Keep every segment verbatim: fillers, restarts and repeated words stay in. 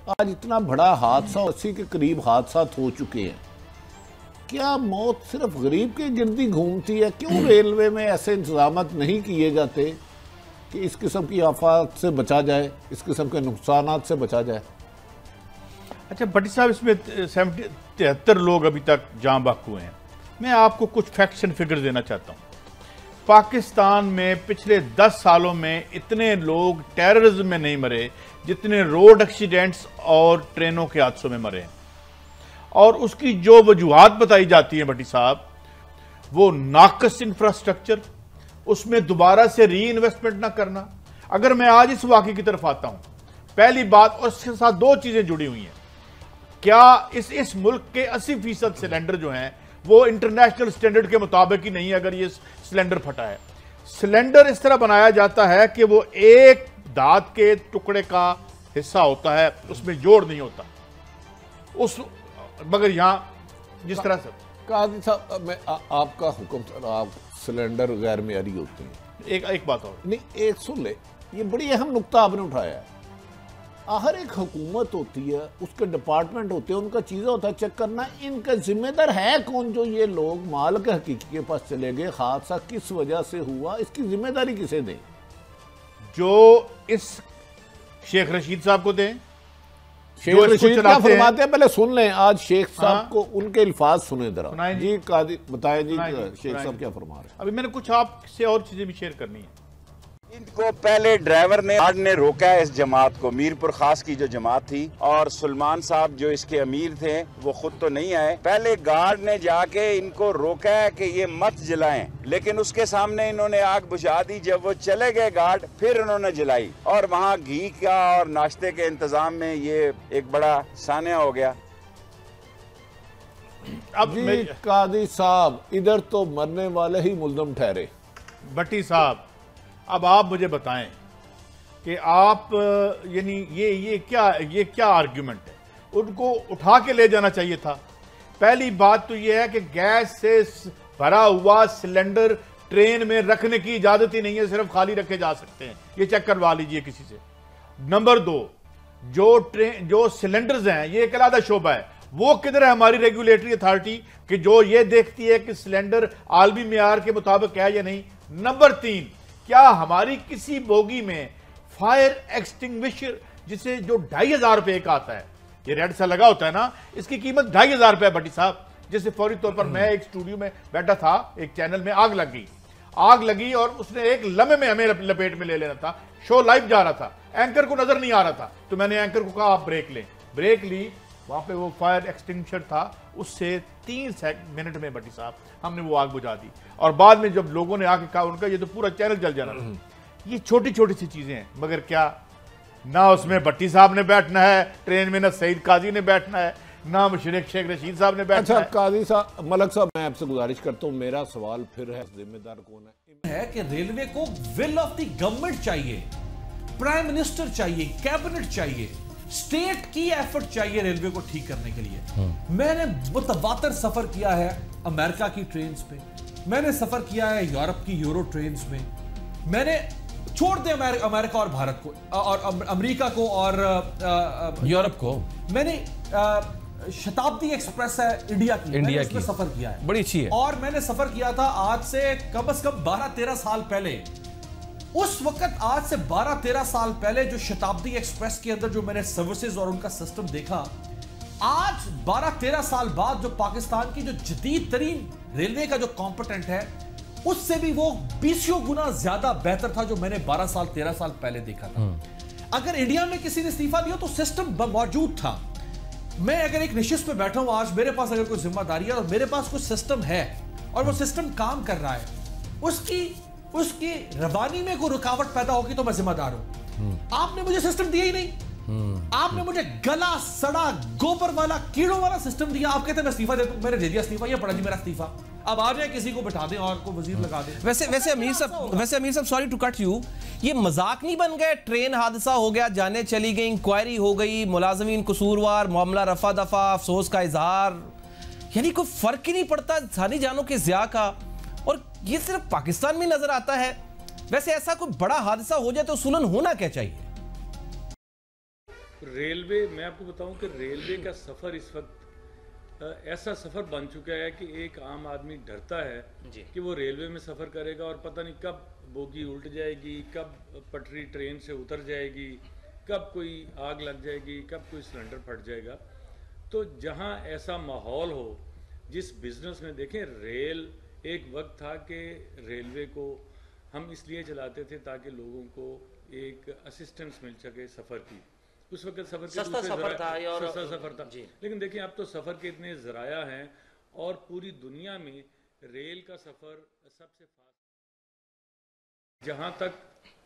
आज इतना बड़ा हादसा, अस्सी के करीब हादसा हो चुके हैं, क्या मौत सिर्फ गरीब के गिर्द ही घूमती है? क्यों रेलवे में ऐसे इंतजाम नहीं किए जाते कि इस किस्म की आफत से बचा जाए, इस किस्म के नुकसानात से बचा जाए? अच्छा भट्टी साहब, इसमें सेवेंटी तिहत्तर लोग अभी तक जाँ बहक हुए हैं। मैं आपको कुछ फैक्ट्स एंड फिगर देना चाहता हूँ। पाकिस्तान में पिछले दस सालों में इतने लोग टेररिज्म में नहीं मरे जितने रोड एक्सीडेंट्स और ट्रेनों के हादसों में मरे हैं। और उसकी जो वजूहात बताई जाती हैं भट्टी साहब, वो नाकस इंफ्रास्ट्रक्चर, उसमें दोबारा से री इन्वेस्टमेंट ना करना। अगर मैं आज इस वाक़े की तरफ आता हूं, पहली बात, और इसके साथ दो चीजें जुड़ी हुई हैं। क्या इस इस मुल्क के अस्सी फीसद सिलेंडर जो हैं वो इंटरनेशनल स्टैंडर्ड के मुताबिक ही नहीं है? अगर ये सिलेंडर फटा है, सिलेंडर इस तरह बनाया जाता है कि वो एक दांत के टुकड़े का हिस्सा होता है, उसमें जोड़ नहीं होता उस, मगर यहां जिस तरह से काजी साहब, मैं आ, आपका हुक्म सर, आप सिलेंडर गैर मेयारी होते हैं। एक एक बात और नहीं, एक सुन ले, ये बड़ी अहम नुक्ता आपने उठाया है। हर एक हुकूमत होती है, उसके डिपार्टमेंट होते हैं, उनका चीज़ें होता है चेक करना, इनका जिम्मेदार है कौन? जो ये लोग मालिक हकीकी के पास चले गए, हादसा किस वजह से हुआ, इसकी जिम्मेदारी किसे दें? जो इस शेख रशीद साहब को दें। शेख रशीद क्या फरमाते हैं, पहले सुन लें। आज शेख साहब हाँ? को उनके अल्फाज सुने जरा जी। कादी बताएं जी, शेख साहब क्या फरमा रहे हैं? अभी मैंने कुछ आपसे और चीजें भी शेयर करनी है। इनको पहले ड्राइवर ने गार्ड ने रोका है इस जमात को, मीरपुर खास की जो जमात थी, और सुलेमान साहब जो इसके अमीर थे वो खुद तो नहीं आए। पहले गार्ड ने जाके इनको रोका है कि ये मत जलाएं, लेकिन उसके सामने इन्होंने आग बुझा दी। जब वो चले गए गार्ड, फिर उन्होंने जलाई, और वहाँ घी का और नाश्ते के इंतजाम में ये एक बड़ा सानिया हो गया। अब जी कादी साहब, इधर तो मरने वाले ही मुल्ज़िम ठहरे। भट्टी साहब, अब आप मुझे बताएं कि आप यानी ये ये क्या ये क्या आर्ग्यूमेंट है? उनको उठा के ले जाना चाहिए था। पहली बात तो ये है कि गैस से भरा हुआ सिलेंडर ट्रेन में रखने की इजाजत ही नहीं है, सिर्फ खाली रखे जा सकते हैं, ये चेक करवा लीजिए किसी से। नंबर दो, जो ट्रेन जो सिलेंडर्स हैं, ये एक अलग शोबा है, वो किधर है हमारी रेगुलेटरी अथॉरिटी कि जो ये देखती है कि सिलेंडर आलमी मियार के मुताबिक है या नहीं? नंबर तीन, क्या हमारी किसी बोगी में फायर एक्सटिंग्विशर, जिसे जो ढाई हजार रुपए का आता है, ये रेड सा लगा होता है ना, इसकी कीमत ढाई हजार रुपए भट्टी साहब। जैसे फौरी तौर पर मैं एक स्टूडियो में बैठा था, एक चैनल में आग लग गई आग लगी और उसने एक लम्हे में हमें लपेट में ले लेना था। शो लाइव जा रहा था, एंकर को नजर नहीं आ रहा था, तो मैंने एंकर को कहा आप ब्रेक लें। ब्रेक ली, वहां पे वो फायर एक्सटिंग्विशर था, उससे तीन मिनट में भट्टी साहब हमने वो आग बुझा दी। और बाद में जब लोगों ने आके कहा, उनका ये तो पूरा चैनल जल जाना था। ये छोटी छोटी सी चीजें हैं, मगर क्या ना उसमें भट्टी साहब ने बैठना है ट्रेन में, ना सईद काजी ने बैठना है, ना मुशर्रफ शेख रशीद साहब ने बैठना अच्छा, है। काजी साहब, मलक साहब, मैं आपसे गुजारिश करता हूँ, मेरा सवाल फिर है, जिम्मेदार कौन है? है कि रेलवे को विल ऑफ द गवर्नमेंट चाहिए, प्राइम मिनिस्टर चाहिए, कैबिनेट चाहिए, स्टेट की एफर्ट चाहिए रेलवे को ठीक करने के लिए। मैंने मुतवातर सफर किया है अमेरिका की ट्रेन्स पे, मैंने सफर किया है यूरोप की यूरो ट्रेन्स में, मैंने छोड़ दे अमेरिका और भारत को और अमेरिका को और यूरोप को, मैंने शताब्दी एक्सप्रेस है इंडिया की, इंडिया की सफर किया है, बड़ी अच्छी है। और मैंने सफर किया था आज से कम से कम बारह तेरह साल पहले। उस वक्त आज से बारह तेरह साल पहले जो शताब्दी एक्सप्रेस के अंदर जो मैंने सर्विसेज और उनका सिस्टम देखा, आज बारह तेरह साल बाद जो पाकिस्तान की जो जदीद तरीन रेलवे का जो कॉम्पिटेंट है, उससे भी वो बीसियों गुना ज्यादा बेहतर था जो मैंने बारह साल तेरह साल पहले देखा था। अगर इंडिया में किसी ने इस्तीफा दिया तो सिस्टम मौजूद था। मैं अगर एक नशिस्त में बैठा हूं आज, मेरे पास अगर कोई जिम्मेदारी है और मेरे पास कोई सिस्टम है और वो सिस्टम काम कर रहा है, उसकी उसकी रवानी में कोई रुकावट पैदा होगी तो मैं जिम्मेदार हूं। आपने मुझे सिस्टम दिया ही नहीं, आपने मुझे गला सड़ा गोबर वाला कीड़ों वाला सिस्टम दिया। आप कहते हैं मैं इस्तीफा दे दूं, मैंने दे दिया इस्तीफा, ये पड़ा जी मेरा इस्तीफा। अब आ जाए किसी को बिठा दें और को वजीर लगा दें। वैसे वैसे अमीर साहब वैसे अमीर साहब सॉरी टू कट यू, ये मजाक नहीं बन गया? ट्रेन हादसा हो गया, जाने चली गई, इंक्वायरी हो गई, मुलाजमीन कसूरवार, मामला रफा दफा, अफसोस का इजहार, यानी कोई फर्क ही नहीं पड़ता इंसानी जानों के ज़िया का, और ये सिर्फ पाकिस्तान में नजर आता है। वैसे ऐसा कोई बड़ा हादसा हो जाए तो सुलन होना क्या चाहिए? रेलवे, मैं आपको बताऊं कि रेलवे का सफ़र इस वक्त ऐसा सफ़र बन चुका है कि एक आम आदमी डरता है कि वो रेलवे में सफ़र करेगा और पता नहीं कब बोगी उल्ट जाएगी, कब पटरी ट्रेन से उतर जाएगी, कब कोई आग लग जाएगी, कब कोई सिलेंडर फट जाएगा। तो जहां ऐसा माहौल हो, जिस बिज़नेस में देखें, रेल एक वक्त था कि रेलवे को हम इसलिए चलाते थे ताकि लोगों को एक असिस्टेंस मिल सके सफ़र की। उस वक्त सफ़र के सस्ता सफ़र था और सस्ता सफ़र था, लेकिन देखिए अब तो सफ़र के इतने ज़राया हैं और पूरी दुनिया में रेल का सफ़र सबसे फास्ट। जहाँ तक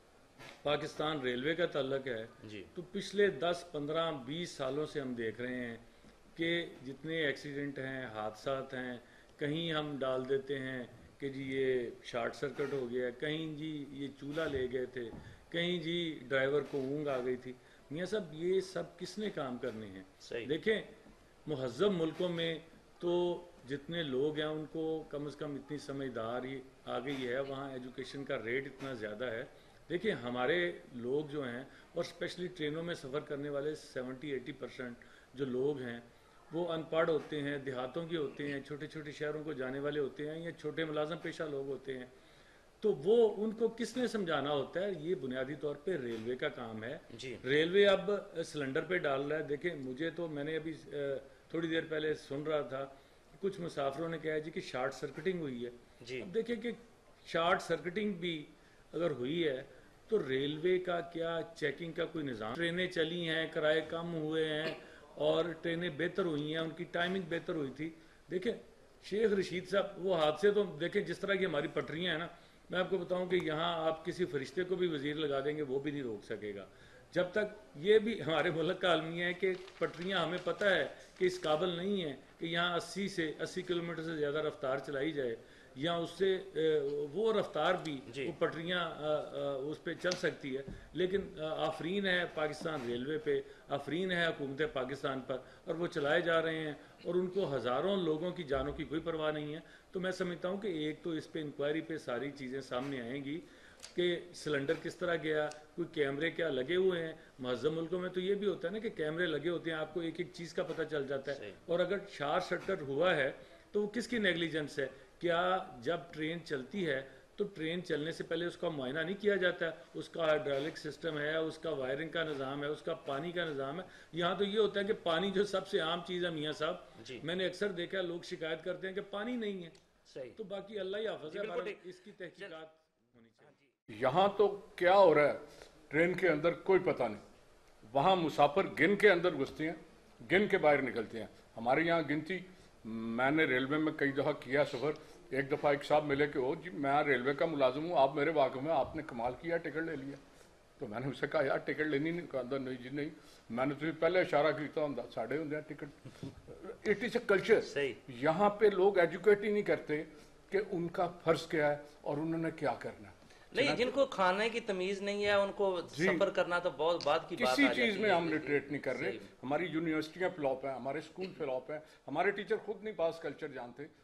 पाकिस्तान रेलवे का ताल्लुक है, तो पिछले दस पंद्रह बीस सालों से हम देख रहे हैं कि जितने एक्सीडेंट हैं, हादसात हैं, कहीं हम डाल देते हैं कि जी ये शॉर्ट सर्किट हो गया, कहीं जी ये चूल्हा ले गए थे, कहीं जी ड्राइवर को ऊँग आ गई थी। मियाँ साहब, ये सब किसने काम करने हैं? देखें, मुहज़्ज़ब मुल्कों में तो जितने लोग हैं उनको कम से कम इतनी समझदारी आ गई है, वहाँ एजुकेशन का रेट इतना ज़्यादा है। देखिए, हमारे लोग जो हैं और स्पेशली ट्रेनों में सफ़र करने वाले सेवेंटी एटी परसेंट जो लोग हैं वो अनपढ़ होते हैं, देहातों के होते हैं, छोटे छोटे शहरों को जाने वाले होते हैं या छोटे मुलाजम पेशा लोग होते हैं। तो वो उनको किसने समझाना होता है? ये बुनियादी तौर पे रेलवे का काम है। रेलवे अब सिलेंडर पे डाल रहा है। देखें, मुझे तो, मैंने अभी थोड़ी देर पहले सुन रहा था, कुछ मुसाफिरों ने कहा जी कि शॉर्ट सर्किटिंग हुई है। अब देखिए कि शॉर्ट सर्किटिंग भी अगर हुई है तो रेलवे का क्या चेकिंग का कोई निज़ाम? ट्रेनें चली हैं, किराए कम हुए हैं और ट्रेनें बेहतर हुई हैं, उनकी टाइमिंग बेहतर हुई थी। देखें, शेख रशीद साहब, वो हादसे तो देखें, जिस तरह की हमारी पटरियाँ हैं ना, मैं आपको बताऊं कि यहाँ आप किसी फरिश्ते को भी वजीर लगा देंगे वो भी नहीं रोक सकेगा। जब तक ये भी हमारे मुल्क का आलमिया है कि पटरियाँ, हमें पता है कि इस काबिल नहीं है कि यहाँ अस्सी से अस्सी किलोमीटर से ज़्यादा रफ्तार चलाई जाए, या उससे वो रफ्तार भी वो पटरियाँ उस पर चल सकती है। लेकिन आफरीन है पाकिस्तान रेलवे पे, आफरीन है हुकूमत पाकिस्तान पर, और वो चलाए जा रहे हैं और उनको हज़ारों लोगों की जानों की कोई परवाह नहीं है। तो मैं समझता हूँ कि एक तो इस पे इंक्वायरी पे सारी चीज़ें सामने आएंगी कि सिलेंडर किस तरह गया, कोई कैमरे क्या लगे हुए हैं। मुहज़्ज़म मुल्कों में तो ये भी होता है ना कि कैमरे लगे होते हैं, आपको एक एक चीज़ का पता चल जाता है। और अगर शॉर्ट सर्किट हुआ है तो वो किसकी नेग्लिजेंस है? क्या जब ट्रेन चलती है तो ट्रेन चलने से पहले उसका मुआयना नहीं किया जाता? उसका हाइड्रोलिक सिस्टम है, उसका वायरिंग का निज़ाम है, उसका पानी का निज़ाम है। यहाँ तो ये होता है कि पानी जो सबसे आम चीज़ है मियाँ साहब, मैंने अक्सर देखा है लोग शिकायत करते हैं कि पानी नहीं है। सही। तो बाकी अल्लाह ही हाफ़िज़ है, इसकी तहकीकात होनी चाहिए। यहाँ तो क्या हो रहा है ट्रेन के अंदर कोई पता नहीं। वहाँ मुसाफिर गिन के अंदर घुसते हैं, गिन के बाहर निकलते हैं। हमारे यहाँ गिनती, मैंने रेलवे में कई दफ़ा किया सफ़र। एक दफ़ा एक साहब मिले कि ओ जी मैं रेलवे का मुलाजिम हूँ, आप मेरे वाक़ में, आपने कमाल किया, टिकट ले लिया। तो मैंने उससे कहा यार टिकट लेनी नहीं। कहता नहीं जी नहीं, मैंने तो पहले इशारा किया होंगे साढ़े होंगे ticket. It is a culture. यहाँ पे लोग एजुकेट ही नहीं करते कि उनका फ़र्ज क्या है और उन्होंने क्या करना है। नहीं, जिनको खाने की तमीज नहीं है उनको सफर करना तो बहुत बात की बात आ जाती है। किसी चीज में हम लिटरेट नहीं कर रहे। हमारी यूनिवर्सिटियां फ्लॉप हैं, हमारे स्कूल फ्लॉप हैं, हमारे टीचर खुद नहीं पास कल्चर जानते।